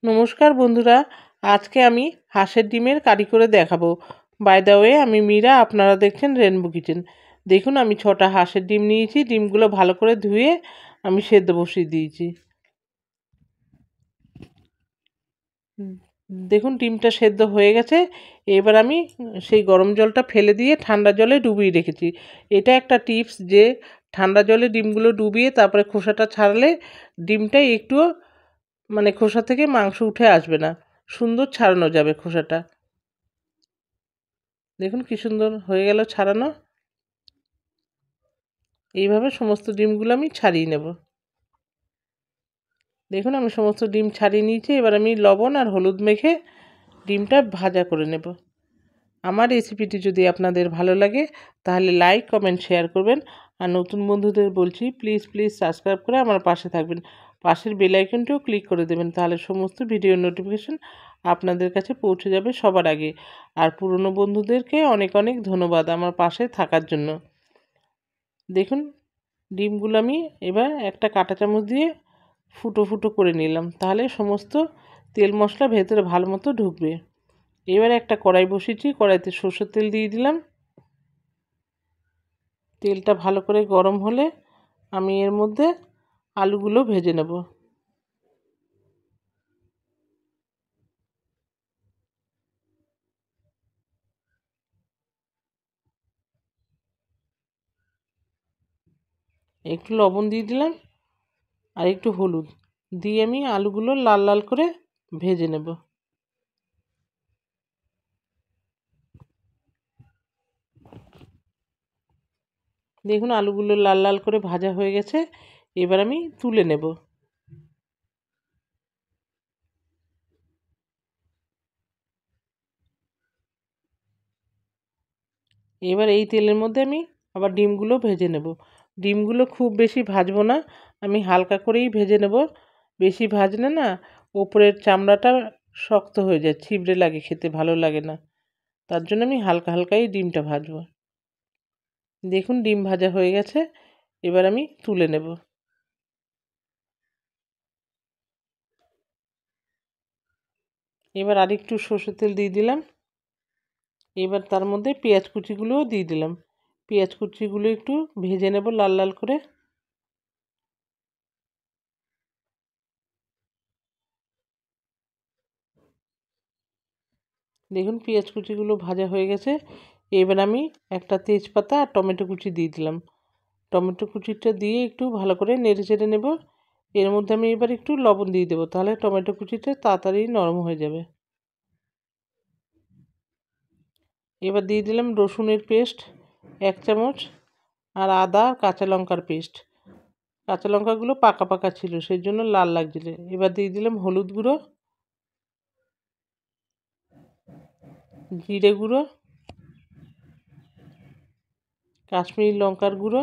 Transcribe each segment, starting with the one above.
নমস্কার বন্ধুরা, আজকে আমি হাঁসের ডিমের কারি করে দেখাবো। বাই দ্য ওয়ে, আমি মীরা, আপনারা দেখছেন রেনবো কিচেন। দেখুন, আমি 6টা হাঁসের ডিম নিয়েছি। ডিমগুলো ভালো করে ধুয়ে আমি সেদ্ধ বসিয়ে দিয়েছি। দেখুন, ডিমটা সেদ্ধ হয়ে গেছে। এবার আমি সেই গরম জলটা ফেলে দিয়ে ঠান্ডা জলে ডুবিয়ে রেখেছি। এটা একটা টিপস যে ঠান্ডা জলে ডিমগুলো ডুবিয়ে তারপরে খোসাটা ছাড়ালে ডিমটা একটুও খোসা থেকে মাংস উঠে আসবে না, সুন্দর ছাড়ানো যাবে খোসাটা। দেখুন কি সুন্দর হয়ে গেল ছাড়ানো। এইভাবে সমস্ত ডিমগুলো আমি ছাড়িয়ে নেব। দেখুন, আমি সমস্ত ডিম ছাড়িয়ে নিয়েছি। এবার আমি লবণ আর হলুদ মেখে ডিমটা ভাজা করে নেব। আমার রেসিপিটি যদি আপনাদের ভালো লাগে তাহলে লাইক, কমেন্ট, শেয়ার করবেন। আর নতুন বন্ধুদের বলছি, প্লিজ প্লিজ সাবস্ক্রাইব করে আমার পাশে থাকবেন। পাশের বেল আইকনটিও ক্লিক করে দেবেন, তাহলে সমস্ত ভিডিওর নোটিফিকেশন আপনাদের কাছে পৌঁছে যাবে সবার আগে। আর পুরনো বন্ধুদেরকে অনেক অনেক ধন্যবাদ আমার পাশে থাকার জন্য। দেখুন, ডিমগুলো আমি এবার একটা কাঁটা চামচ দিয়ে ফুটো ফুটো করে নিলাম, তাহলে সমস্ত তেল মশলা ভেতরে ভালো মতো ঢুকবে। এবার একটা কড়াই বসিয়েছি, কড়াইতে সরষের তেল দিয়ে দিলাম। তেলটা ভালো করে গরম হলে আমি এর মধ্যে আলুগুলো ভেজে নেব। একটু লবণ দিয়ে দিলাম আর একটু হলুদ দিয়ে আমি আলুগুলো লাল লাল করে ভেজে নেব। দেখুন, আলুগুলো লাল লাল করে ভাজা হয়ে গেছে। এবার আমি তুলে নেব। এবার এই তেলের মধ্যে আমি আবার ডিমগুলো ভেজে নেব। ডিমগুলো খুব বেশি ভাজবো না, আমি হালকা করেই ভেজে নেব। বেশি ভাজলে না ওপরের চামড়াটা শক্ত হয়ে যায়, ছিবড়ে লাগে, খেতে ভালো লাগে না। তার জন্য আমি হালকা হালকাই ডিমটা ভাজবো। দেখুন, ডিম ভাজা হয়ে গেছে। এবার আমি তুলে নেব। এবার আরেকটু সরষের তেল দিয়ে দিলাম। এবার তার মধ্যে পেঁয়াজ কুচিগুলোও দিয়ে দিলাম। পেঁয়াজ কুচিগুলো একটু ভেজে নেব লাল লাল করে। দেখুন, পেঁয়াজ কুচিগুলো ভাজা হয়ে গেছে। এবার আমি একটা তেজপাতা আর টমেটো কুচি দিয়ে দিলাম। টমেটো কুচিটা দিয়ে একটু ভালো করে নেড়ে চেড়ে নেব। এর মধ্যে আমি এবার একটু লবণ দিয়ে দেবো, তাহলে টমেটো কুচিটা তাড়াতাড়ি নরম হয়ে যাবে। এবার দিয়ে দিলাম রসুনের পেস্ট 1 চামচ, আর আদা কাঁচা লঙ্কার পেস্ট। কাঁচা লঙ্কাগুলো পাকা পাকা ছিল, সেই জন্য লাল লাগছিল। এবার দিয়ে দিলাম হলুদ গুঁড়ো, জিরে গুঁড়ো, কাশ্মীরি লঙ্কার গুঁড়ো,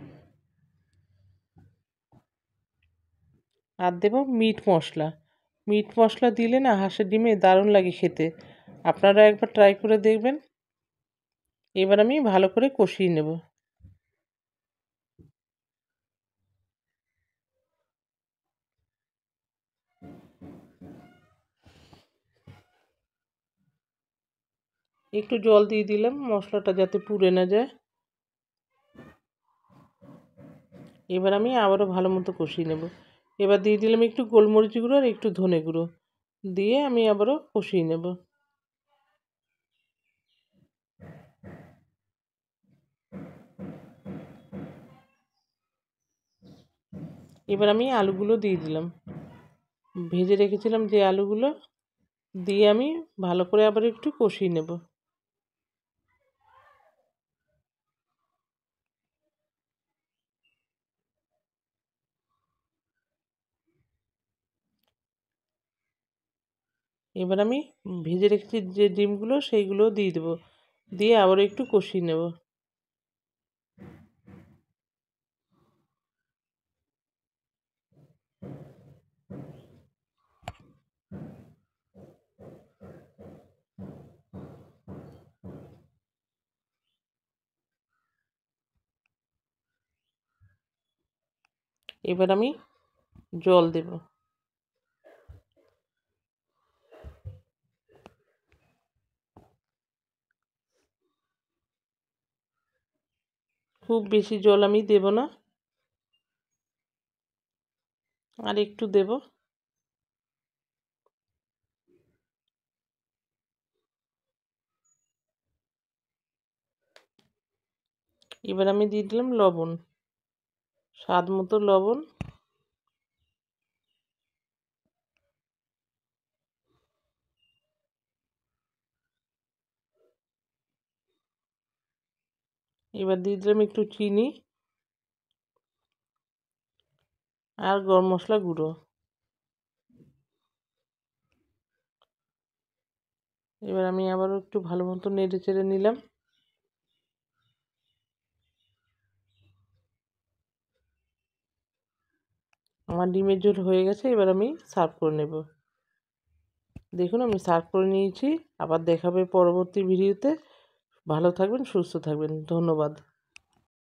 আর দেবো মিট মশলা। মিট মশলা দিলে না হাঁসের ডিমে দারুণ লাগে খেতে। আপনারা একবার ট্রাই করে দেখবেন। এবার আমি ভালো করে কষিয়ে নেব। একটু জল দিয়ে দিলাম মশলাটা যাতে পুড়ে না যায়। এবার আমি আবারও ভালো মতো কষিয়ে নেব। এবার দিয়ে দিলাম একটু গোলমরিচ গুঁড়ো আর একটু ধনে গুঁড়ো দিয়ে আমি আবারও কষিয়ে নেব। এবার আমি আলুগুলো দিয়ে দিলাম, ভেজে রেখেছিলাম যে আলুগুলো, দিয়ে আমি ভালো করে আবার একটু কষিয়ে নেব। এবার আমি ভেজে রেখেছি যে ডিমগুলো, সেইগুলো দিয়ে দেবো, দিয়ে আবার একটু কষিয়ে নেব। এবার আমি জল দেব। খুব বেশি জল আমি দেব না, আর একটু দেব। এবার আমি দিয়ে দিলাম লবণ, স্বাদ মতো লবণ। এবার দিয়ে দিলাম একটু চিনি আর গরম মশলা গুঁড়ো। এবার আমি আবারও একটু ভালো মতো নেড়ে চেড়ে নিলাম। আমার ডিমের ঝোল হয়ে গেছে, এবার আমি সার্ভ করে নেব। দেখুন আমি সার্ভ করে নিয়েছি। আবার দেখাবে পরবর্তী ভিডিওতে। ভালো থাকবেন, সুস্থ থাকবেন। ধন্যবাদ।